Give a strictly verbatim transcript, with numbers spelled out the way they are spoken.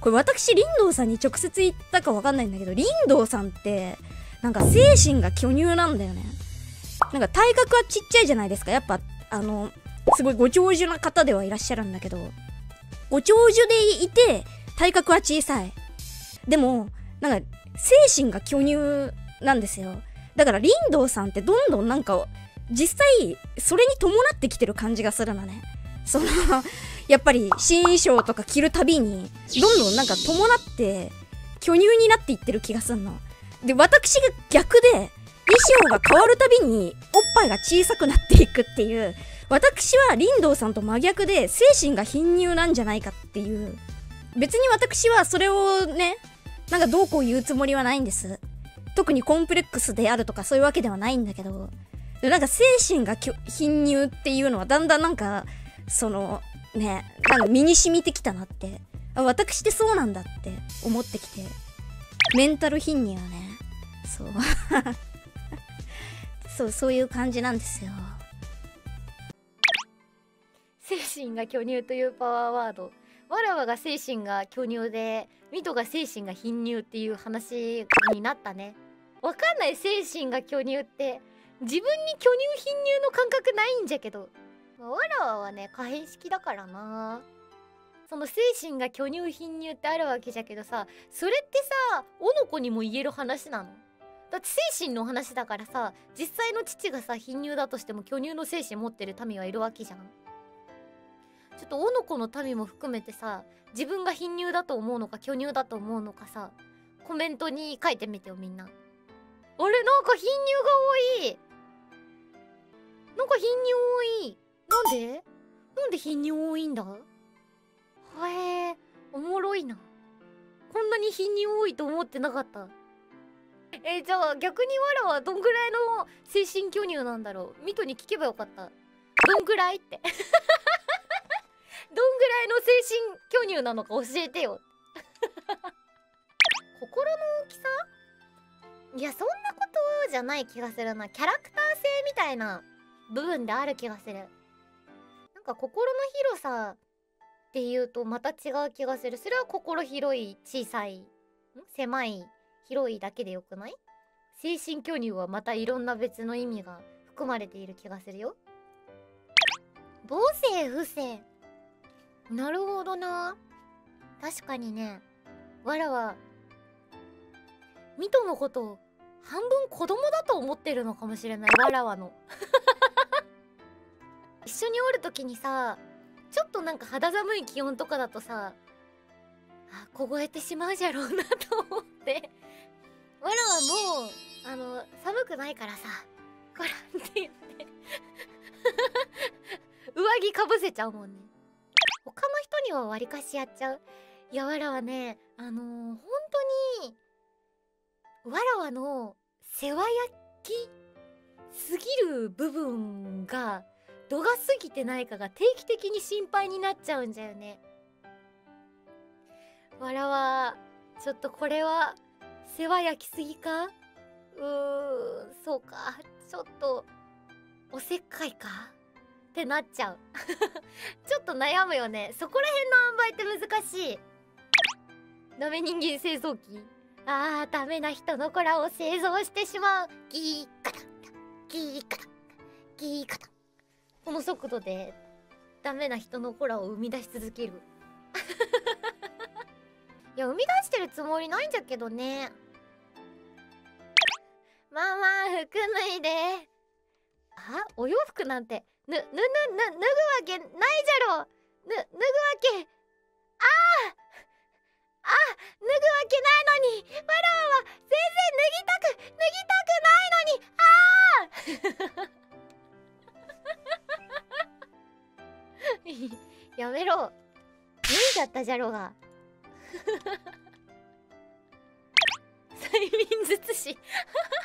これ私林道さんに直接言ったかわかんないんだけど、林道さんってなんか精神が巨乳なんだよね。なんか体格はちっちゃいじゃないですか。やっぱあのすごいご長寿な方ではいらっしゃるんだけど、ご長寿でいて体格は小さい。でもなんか精神が巨乳なんですよ。だから林道さんってどんどんなんか実際それに伴ってきてる感じがするのね。そのやっぱり新衣装とか着るたびにどんどんなんか伴って巨乳になっていってる気がすんの。で、私が逆で衣装が変わるたびにおっぱいが小さくなっていくっていう、私は林道さんと真逆で精神が貧乳なんじゃないかっていう。別に私はそれをね、なんかどうこう言うつもりはないんです。特にコンプレックスであるとかそういうわけではないんだけど、なんか精神が貧乳っていうのはだんだんなんかそのね、なんか身に染みてきたなって、あ、私ってそうなんだって思ってきて、メンタル貧乳はね、そうそうそういう感じなんですよ。 精神が巨乳というパワーワード。わらわが精神が巨乳でミトが精神が貧乳っていう話になったね。わかんない。精神が巨乳って自分に巨乳貧乳の感覚ないんじゃけど、わらわはね可変式だからな。その精神が巨乳貧乳ってあるわけじゃけどさ、それってさおのこにも言える話なの？だって精神の話だからさ、実際の父がさ貧乳だとしても巨乳の精神持ってる民はいるわけじゃん。ちょっとおのこの民も含めてさ、自分が貧乳だと思うのか巨乳だと思うのかさ、コメントに書いてみてよみんな。あれ、なんか貧乳が多い。なんか貧乳多い。なんでなんで貧乳多いんだ。はえー、おもろいな。こんなに貧乳多いと思ってなかった。えー、じゃあ逆にわらはどんぐらいの精神巨乳なんだろう。ミトに聞けばよかった。どんぐらいってどんぐらいの精神巨乳なのか教えてよ心の大きさ、いやそんなことじゃない気がするな。キャラクター性みたいな部分である気がする。なんか心の広さっていうとまた違う気がする。それは心広い小さいん狭い広いだけでよくない？精神巨乳はまたいろんな別の意味が含まれている気がするよ。母性不正、なるほどな。確かにね、わらはミトのことを半分子供だと思ってるのかもしれない。わらわの一緒におるときにさ、ちょっとなんか肌寒い気温とかだとさ、あ、凍えてしまうじゃろうなと思ってわらはもうあの寒くないからさ、こらって言って上着かぶせちゃうもんね。他の人にはわりかしやっちゃう。いやわらはね、あのー、本当にわらわの世話焼きすぎる部分が度が過ぎてないかが定期的に心配になっちゃうんだよね。わらはちょっとこれは世話焼きすぎか。うーん、そうか、ちょっとおせっかいかってなっちゃうちょっと悩むよね。そこら辺の塩梅って難しい。ダメ人間製造機、あーダメな人の子らを製造してしまう。ギーカタギーカタギーカタ、この速度でダメな人の子らを生み出し続けるいや生み出してるつもりないんじゃけどね。まあまあ服脱いで。あ、お洋服なんてぬ、ぬ、ぬ、ぬ、脱ぐわけないじゃろ。ぬ、脱ぐわけ、あああ、脱ぐわけないのに。わらわは全然脱ぎたく、脱ぎたくないのに。ああやめろ。脱いじゃったじゃろが。催眠術師